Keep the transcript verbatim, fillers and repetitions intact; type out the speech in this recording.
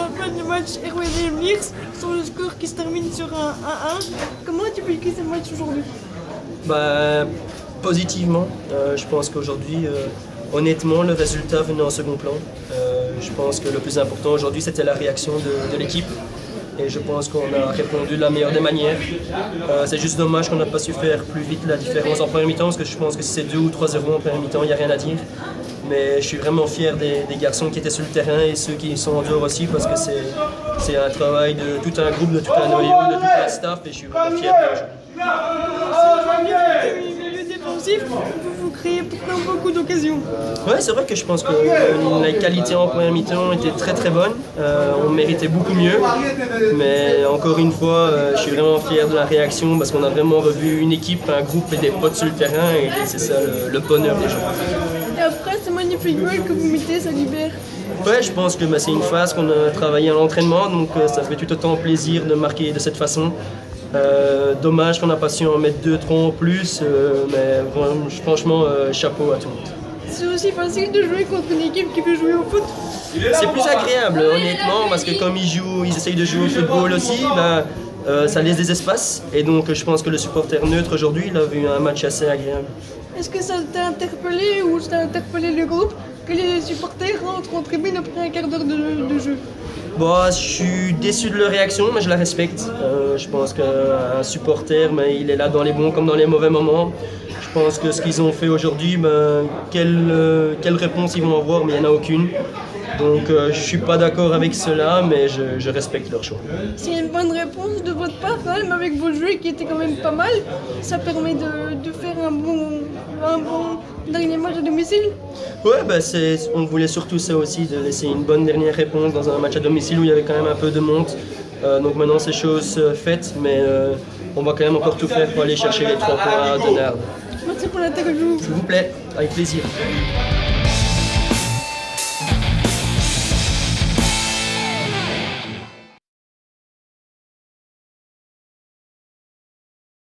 la fin du match R W D Mirs sur le score qui se termine sur un un un. Comment tu peux expliquer ce match aujourd'hui? Bah, positivement. Euh, je pense qu'aujourd'hui, euh, honnêtement, le résultat venait en second plan. Euh, je pense que le plus important aujourd'hui, c'était la réaction de, de l'équipe. Et je pense qu'on a répondu de la meilleure des manières. Euh, c'est juste dommage qu'on n'a pas su faire plus vite la différence en première mi-temps, parce que je pense que si c'est deux ou trois zéro en première mi-temps, il n'y a rien à dire. Mais je suis vraiment fier des, des garçons qui étaient sur le terrain et ceux qui sont en dehors aussi, parce que c'est un travail de tout un groupe, de tout un noyau, de tout un staff, et je suis vraiment fier d'eux. Vous, vous créez pourtant beaucoup d'occasions. Ouais, c'est vrai que je pense que euh, la qualité en première mi-temps était très très bonne. Euh, on méritait beaucoup mieux. Mais encore une fois, euh, je suis vraiment fier de la réaction parce qu'on a vraiment revu une équipe, un groupe et des potes sur le terrain. Et c'est ça le, le bonheur des gens. Et après, ce magnifique goal que vous mettez, ça libère. Ouais, je pense que bah, c'est une phase qu'on a travaillé à l'entraînement. Donc euh, ça fait tout autant plaisir de marquer de cette façon. Euh, dommage qu'on n'a pas su en mettre deux, trois en plus, euh, mais vraiment, franchement, euh, chapeau à tout le monde. C'est aussi facile de jouer contre une équipe qui peut jouer au foot. C'est plus agréable, honnêtement, parce que comme ils jouent, ils essayent de jouer au football aussi, ben, euh, ça laisse des espaces. Et donc, je pense que le supporter neutre aujourd'hui, il a vu un match assez agréable. Est-ce que ça t'a interpellé ou ça a interpellé le groupe que les supporters rentrent en tribune après un quart d'heure de, de jeu? Bon, je suis déçu de leur réaction, mais je la respecte. Euh, je pense qu'un supporter, mais il est là dans les bons comme dans les mauvais moments. Je pense que ce qu'ils ont fait aujourd'hui, ben, quelle, euh, quelle réponse ils vont avoir, mais il n'y en a aucune. Donc euh, je ne suis pas d'accord avec cela, mais je, je respecte leur choix. C'est une bonne réponse de votre part quand même, avec vos jeux qui étaient quand même pas mal. Ça permet de, de faire un bon, un bon dernier match à domicile. Ouais, bah on voulait surtout ça aussi, de laisser une bonne dernière réponse dans un match à domicile où il y avait quand même un peu de monte. Euh, donc maintenant c'est chose faite, mais euh, on va quand même encore tout faire pour aller chercher les trois points à Denard. Merci pour l'interview. S'il vous plaît, avec plaisir.